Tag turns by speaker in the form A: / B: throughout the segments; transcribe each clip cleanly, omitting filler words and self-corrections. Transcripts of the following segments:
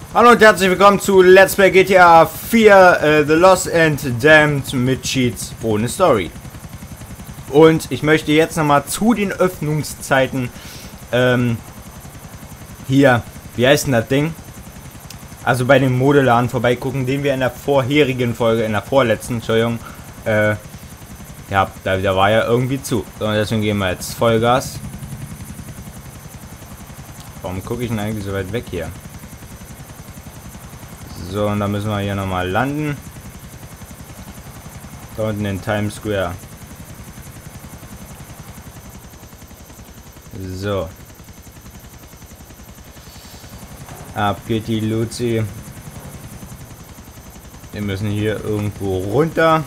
A: Hallo und herzlich willkommen zu Let's Play GTA 4 The Lost and Damned mit Cheats ohne Story. Und ich möchte jetzt nochmal zu den Öffnungszeiten hier, wie heißt denn das Ding? Also bei dem Modeladen vorbeigucken, den wir in der vorherigen Folge, in der vorletzten, Entschuldigung, ja, da war ja irgendwie zu. So, und deswegen gehen wir jetzt Vollgas. Warum gucke ich denn eigentlich so weit weg hier? So, und dann müssen wir hier nochmal landen. Da unten in Times Square. So. Ab geht die Luzi. Wir müssen hier irgendwo runter.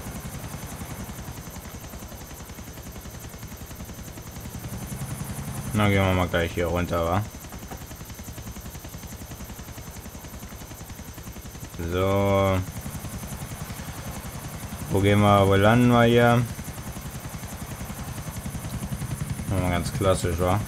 A: Na, gehen wir mal gleich hier runter, wa? So. Wo gehen wir? Wo landen wir hier? Mal ganz klassisch, wa?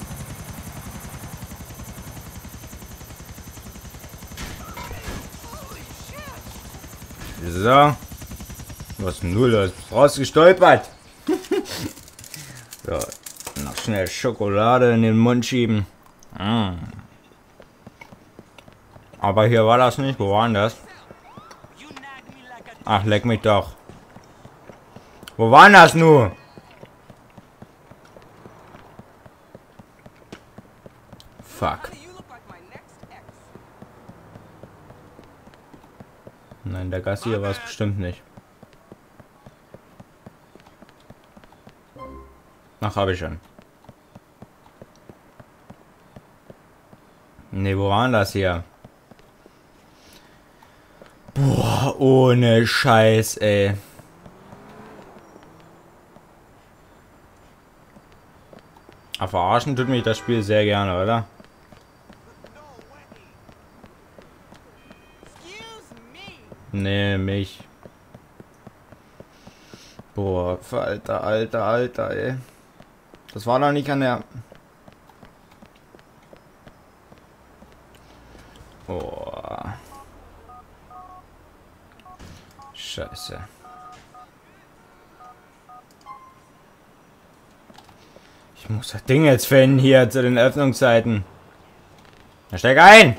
A: So. Was ist denn nur los? Rausgestolpert. So. Noch schnell Schokolade in den Mund schieben. Aber hier war das nicht. Wo war denn das? Ach, leck mich doch. Wo war denn das nur? Fuck. Nein, der Gast hier war es bestimmt nicht. Ach, habe ich schon. Ne, wo war denn das hier? Boah, ohne Scheiß, ey. Aber verarschen tut mich das Spiel sehr gerne, oder? Nee, mich. Boah, Alter, ey. Das war doch nicht an der... Boah. Scheiße. Ich muss das Ding jetzt finden hier zu den Öffnungszeiten. Na, steig ein!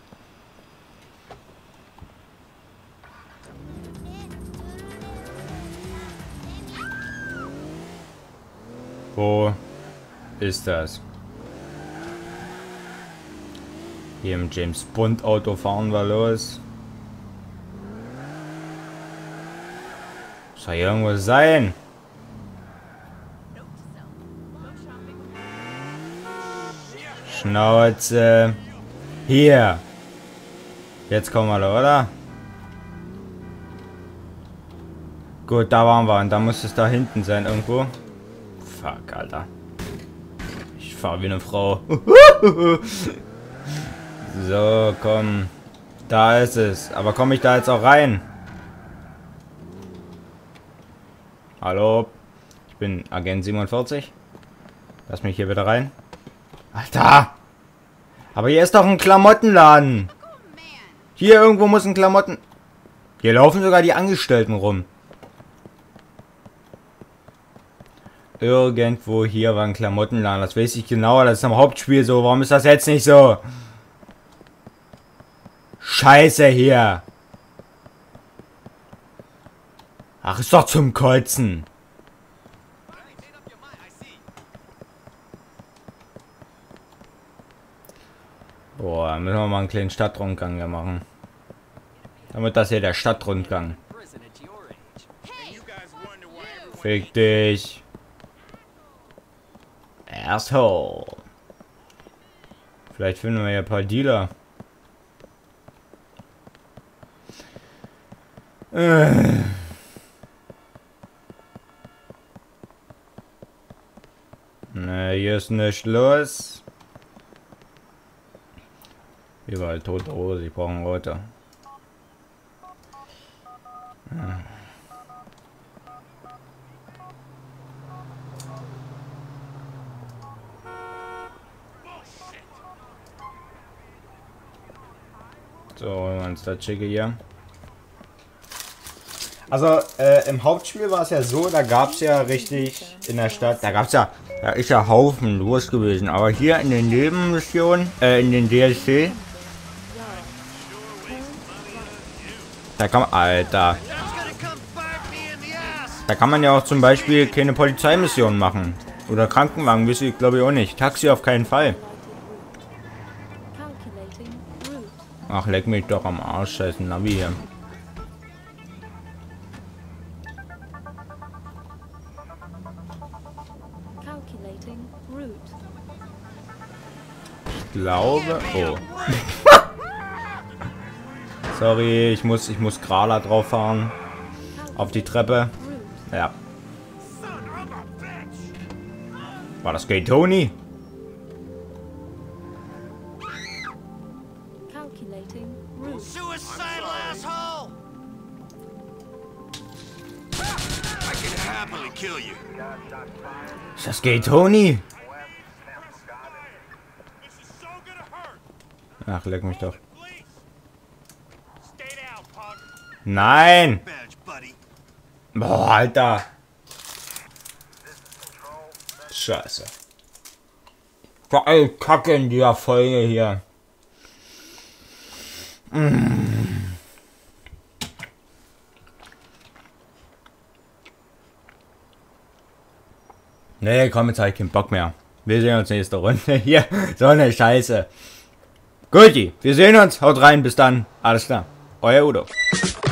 A: Wo ist das? Hier im James Bond Auto fahren wir los. Soll hier irgendwo sein? Schnauze. Hier. Jetzt kommen wir da, oder? Gut, da waren wir. Und da muss es da hinten sein irgendwo. Fuck, Alter. Ich fahre wie eine Frau. So, komm. Da ist es. Aber komme ich da jetzt auch rein? Hallo? Ich bin Agent 47. Lass mich hier wieder rein. Alter! Aber hier ist doch ein Klamottenladen. Hier irgendwo muss ein Klamotten... Hier laufen sogar die Angestellten rum. Irgendwo hier war ein Klamottenladen. Das weiß ich genau. Das ist am Hauptspiel so. Warum ist das jetzt nicht so? Scheiße hier. Ach, ist doch zum Kotzen. Boah, müssen wir mal einen kleinen Stadtrundgang hier machen. Damit das hier der Stadtrundgang. Fick dich. Asshole. Vielleicht finden wir ja ein paar Dealer. Ne, hier ist nichts los. Überall tote Hose, ich brauche einen Roter. So, holen wir uns das schicke hier. Also, im Hauptspiel war es ja so, da gab es ja richtig in der Stadt, da ist ja Haufen los gewesen. Aber hier in den Nebenmissionen, in den DLC, da kann man, Alter, da kann man ja auch zum Beispiel keine Polizeimissionen machen. Oder Krankenwagen, weiß ich glaube ich auch nicht. Taxi auf keinen Fall. Ach, leck mich doch am Arsch, scheiß Navi hier. Ich glaube... Oh. Sorry, ich muss Grala drauf fahren. Auf die Treppe. Ja. War das Gay Tony? Ist das Gay Tony? Ach, leck mich doch. Nein! Boah, Alter! Scheiße. Voll Kacke in dieser Folge hier. Nee, komm, jetzt hab ich keinen Bock mehr. Wir sehen uns nächste Runde hier. So eine Scheiße. Guti, wir sehen uns. Haut rein, bis dann. Alles klar. Euer Udo.